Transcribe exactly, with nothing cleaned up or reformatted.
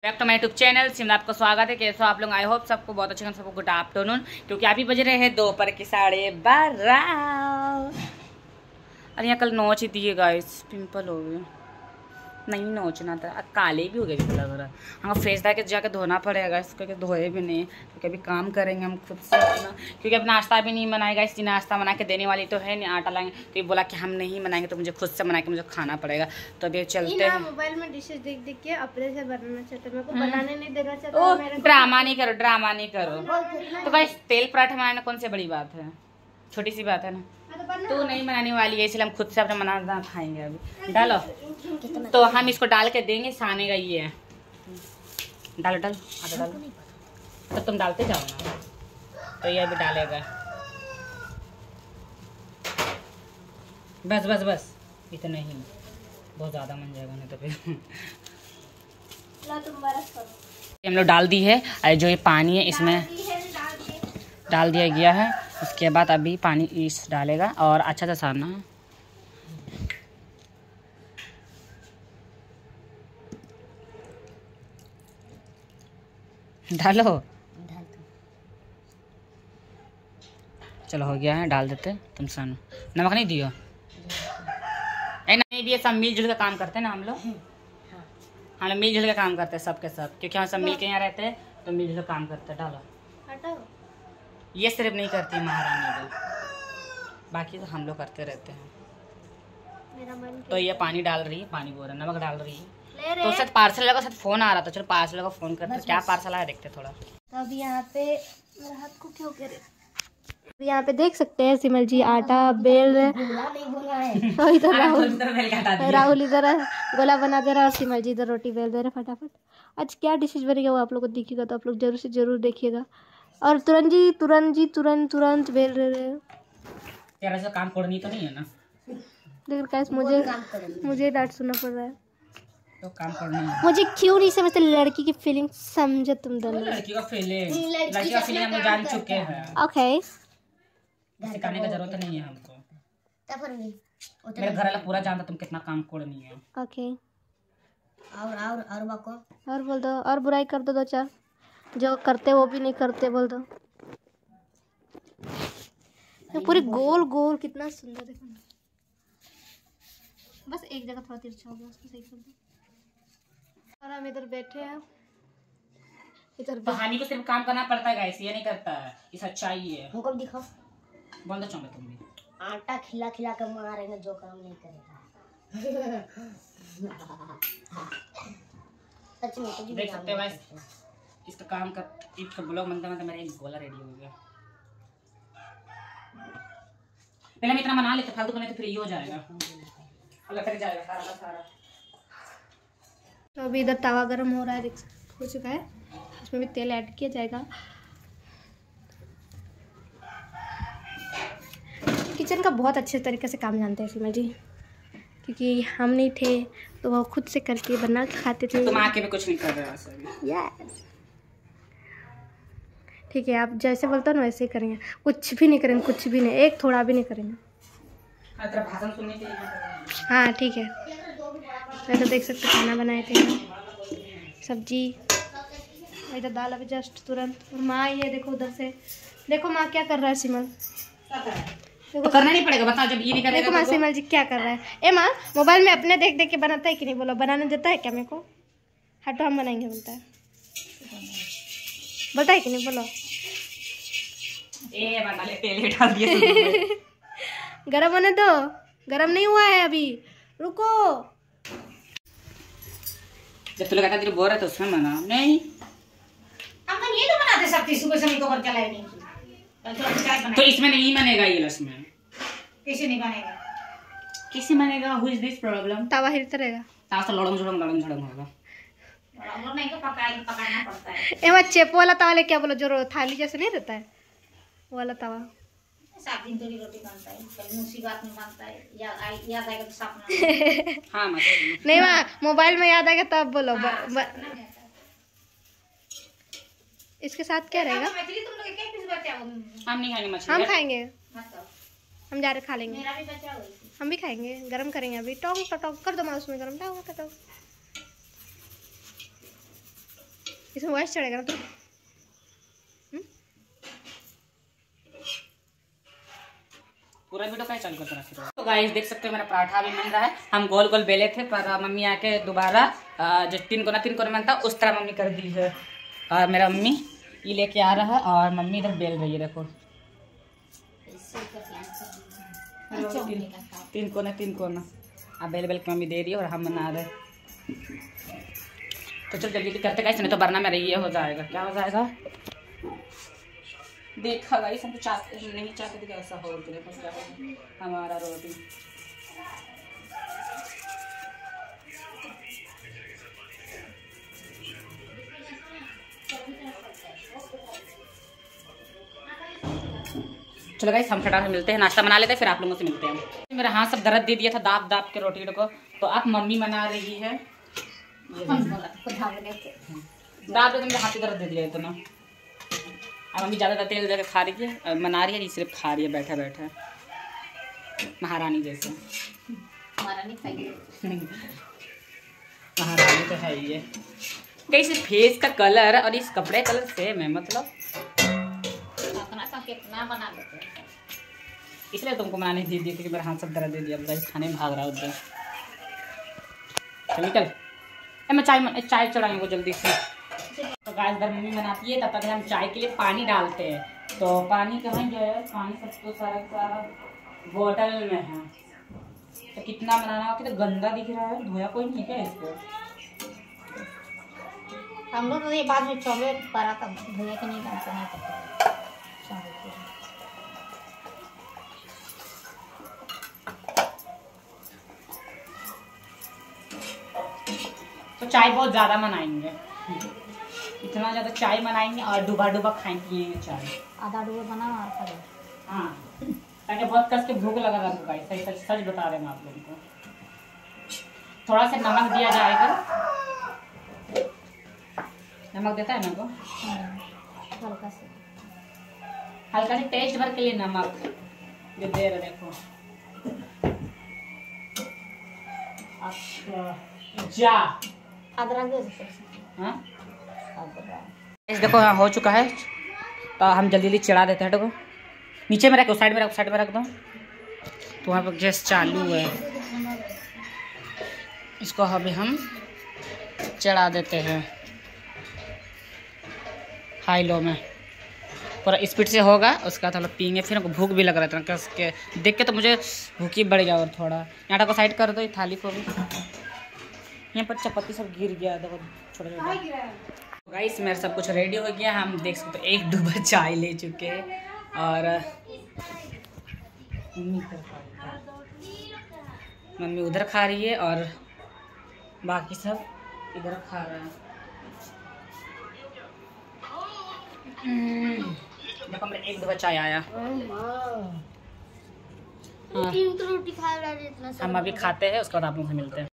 Back to my YouTube channel Simla, आपका स्वागत है। कैसे हो आप लोग? आई होप सबको बहुत अच्छे, सबको गुड आफ्टरनून। क्योंकि अभी बज रहे हैं दोपहर के साढ़े बारह। अरे यहाँ कल नोच दिए गाइस, पिंपल हो गए। नहीं नोचना था, काले भी हो गए लग रहा है। हाँ फेस जाके जाके धोना पड़ेगा इसको, क्योंकि धोए भी नहीं। क्योंकि अभी काम करेंगे हम खुद से अपना, क्योंकि अब नाश्ता भी नहीं बनाएगा। इस नाश्ता बना के देने वाली तो है नहीं, आटा लाएंगे। तो ये बोला कि हम नहीं बनाएंगे तो मुझे खुद से बना के मुझे खाना पड़ेगा। तो अभी चलते हैं। मोबाइल में डिशेस देख देख के अपने से बनाना चाहते, मेरे को बनाने नहीं देना चाहता। ड्रामा नहीं करो, ड्रामा नहीं करो। तो भाई तेल पराठे बनाना कौन सी बड़ी बात है, छोटी सी बात है ना। तू नहीं बनाने वाली है, इसलिए हम खुद से अपना बनाना खाएंगे। अभी डालो तो हम इसको डाल के देंगे। साने का ये है, डालो डालो आधा डालो। तो तुम डालते जाओ ना, तो ये अभी डालेगा। बस बस बस इतना ही, बहुत ज़्यादा मन जाएगा नहीं तो फिर। हम लोग डाल दी है, जो ये पानी है इसमें डाल दिया गया है। उसके बाद अभी पानी इस डालेगा और अच्छा सा सारना है। डालो चलो हो गया है, डाल देते। तुम सानो नमक नहीं दियो, ए नहीं दिए। सब मिलजुल के काम करते हैं ना हम लोग। हम लोग मिलजुल के काम करते हैं सबके सब, क्योंकि हम सब मिल के यहाँ रहते हैं तो मिलजुल के काम करते हैं। डालो, ये सिर्फ नहीं करती महारानी को, बाकी तो हम लोग करते रहते हैं। मेरा मन तो ये पानी डाल रही है, पानी बोल रहा नमक डाल रही है। तो शायद पार्सल लगा, शायद फोन आ रहा था। चलो पार्सल का फोन करते हैं। क्या पार्सल आया देखते थोड़ा। तो अभी यहाँ पे मेरा हाथ को क्यों करे, अभी यहाँ पे देख सकते हैं सिमल जी आटा बेल रहे। तो इधर राहुल राहुल इधर गोला बना दे रहा है और सिमल जी इधर रोटी बेल दे रहे फटाफट। आज क्या डिशेज बनेगा वो आप लोग को दिखेगा, तो आप लोग जरूर से जरूर देखिएगा। और तुरंत जी तुरंत जी तुरंत तुरंत बेल रहे हैं। तेरा से काम करनी तो नहीं है ना, लेकिन कैसे मुझे मुझे डांट सुनना पड़ रहा है। तो काम करना है। मुझे क्यों नहीं समझते लड़की की फीलिंग, समझो तुम दोनों। लड़की का फीलिंग लड़की का फीलिंग हम जान चुके हैं। ओके सिखाने का जरूरत नहीं है हमको। मेरे घर वाला पूरा जानता तुम कितना काम करनी है। ओके और और और बाको और बोल दो, और बुराई कर दो दो चार, जो करते वो भी नहीं करते बोल दो। ये पूरी गोल गोल कितना सुंदर देखो ना। बस एक जगह थोड़ा तिरछा हो गया, उसको सही कर दो। और हम इधर बैठे हैं, इधर कहानी को सिर्फ काम करना पड़ता है गाइस, ये नहीं करता है। ये सच्चाई है। हमको भी दिखाओ। बोल दो चौमे तुम भी। आटा खिला खिला कर मारेगा जो काम नहीं करेगा। सच में तो देख सकते हो गाइस, इसका काम कर इसका ब्लॉग बनता बनता मेरा एक गोला रेडी हो गया। पहले हम इतना बना लेते, फालतू बने तो फिर ये हो जाएगा, अलग तक जाएगा सारा का सारा। तो अभी इधर तवा गरम हो रहा है, देख हो चुका है। इसमें भी तेल ऐड किया जाएगा। किचन का बहुत अच्छे तरीके से काम जानते हैं सीमा जी, क्योंकि हम नहीं थे तो वो खुद से करके बना के खाते थे। तुम आके भी कुछ नहीं कर रहे हो। यस ठीक है, आप जैसे बोलते हो ना वैसे ही करेंगे। कुछ भी नहीं करेंगे, कुछ भी नहीं, एक थोड़ा भी नहीं करेंगे। भाषण सुनने के लिए हाँ ठीक है। मैं तो देख सकते खाना बनाए थे, सब्जी, इधर दाल अभी जस्ट तुरंत। और माँ ये देखो उधर से, देखो माँ क्या कर रहा है सिमल। तो करना नहीं पड़ेगा, बताओ जब ये नहीं करेगा। देखो माँ सिमल जी क्या कर रहा है। ए माँ मोबाइल में अपने देख देख के बनाता है कि नहीं, बोलो बनाने देता है क्या मेरे को? हटो हम बनाएंगे बोलता है, बोलता है कि नहीं बोलो। ए बना ले, तेल डाल दिया। गरम होने दो, गरम नहीं हुआ है अभी, रुको। जब तू लगाता तेरे बोर है तो उसमें बना नहीं। हम ये तो बनाते सकती सुबह से तो कर चलाए नहीं। तो इसमें नहीं बनेगा ये लस में। कैसे नहीं बनेगा? कैसे बनेगा? Who is this problem? तवा हिलता रहेगा, तावा तो लड़म झड़म लड़म झड़म होगा। और नहीं तो पकाए पकाना पड़ता है। ए वो चेप वाला तवा ले, क्या बोलो जो थाली जैसे नहीं रहता है वो वाला तवा। सात दिन थोड़ी रोटी बनता है, कभी मुसीबत में बनता है, या याद आएगा तो सपना। हाँ मतलब नहीं माँ मोबाइल में याद आएगा तब बोलो। ब, ब, इसके साथ क्या रहेगा? हम नहीं खाएंगे मछली। हम खाएंगे, हम जा रहे खा लेंगे। मेरा भी बचा हुआ है, हम भी खाएंगे। गरम करेंगे अभी, टोंग टोंग कर दो माँ उसमें गरम, टाओ टाओ। इसमें वॉइस चढ़ेगा ना तो। पूरा वीडियो का चालू करते रखते। तो गाइस देख सकते हो मेरा पराठा भी बन रहा है। हम गोल गोल बेले थे पर मम्मी आके दोबारा जो तीन कोना तीन कोना बनता उस तरह मम्मी कर दी है। और मेरा मम्मी ये लेके आ रहा है और मम्मी इधर बेल रही है। देखो तीन, तीन कोना तीन कोना अब बेल बेल के मम्मी दे रही है और हम बना रहे। तो चल जल्दी करते गाइस, नहीं तो वरना मेरा ये हो जाएगा। क्या हो जाएगा देखा गाइस, हम तो चाहते नहीं चाहते थे कि ऐसा हो। तो देखो क्या होगा हमारा रोटी। चलो गाइस हम फटाफट मिलते हैं, नाश्ता बना लेते हैं फिर आप लोगों से मिलते हैं। मेरा हाथ सब दर्द दे दिया था दाब दाब के रोटी को, तो अब मम्मी बना रही है। दाब तो मेरे हाथ दर्द दे दिया इतना। अब मम्मी ज़्यादा तेल देकर खा रही है, बना रही है, सिर्फ खा रही है बैठा बैठा महारानी जैसे। महारानी खाइए। महारानी तो है ही है। कैसे फेस का कलर और इस कपड़े कलर सेम है, मतलब अपना सा कितना बना देते हैं। इसलिए तुमको बनाने दे दिया क्योंकि मेरा हाथ सब दर्द दे दिया। अब खाने में भाग रहा है उधर। चल निकल, मैं चाय चाय चढ़ाएंगे वो जल्दी से। तो गाइस इधर मम्मी बनाती है, तब तक हम चाय के लिए पानी डालते हैं। तो पानी कहाँ गया है? पानी सब तो सारा सारा बोतल में है। तो कितना बनाना हो, तो गंदा दिख रहा है, धोया कोई नहीं क्या इसको? हम लोग तो ये बाद में चॉकलेट पड़ा था, भैया के नहीं जानते नहीं पता। तो चाय बहुत ज्यादा बनाएंगे, इतना ज्यादा चाय बनाएंगे और डुबा डुबा खाए पिएंगे चाय। आधा डुबा बना आता है। हाँ ताकि बहुत कस के भूख लगा था गाइस, सही सच सच बता रहे हैं आप लोगों को। थोड़ा सा नमक दिया जाएगा, नमक देता है ना को हल्का से हल्का से टेस्ट भर के लिए नमक जो दे रहे। देखो अच्छा जा अदरक दे दो। हाँ देखो हाँ हो चुका है। तो हम जल्दी जल्दी चढ़ा देते हैं। देखो नीचे में रख दो, साइड में रख साइड में रख दो। तो वहाँ पर गैस चालू है, इसको अभी हम चढ़ा देते हैं हाई लो में। पूरा स्पीड से होगा, उसका थोड़ा पियेंगे। फिर हमको भूख भी लग रहा था कस के देख के, तो मुझे भूख ही बढ़ गया। और थोड़ा आटा को साइड कर दो, थाली को भी। यहाँ पर चपाती सब गिर गया, देखो छोटा छोटा। गाइस मेरा सब कुछ रेडी हो गया। हम देख सकते हो एक डूबा चाय ले चुके हैं और मम्मी उधर खा रही है और बाकी सब इधर खा रहा है। देखो मेरा एक डूबा चाय आया। हाँ। तीन तो रोटी खा रहा है इतना। हम अभी खाते हैं, उसके बाद आप लोगों से मिलते हैं।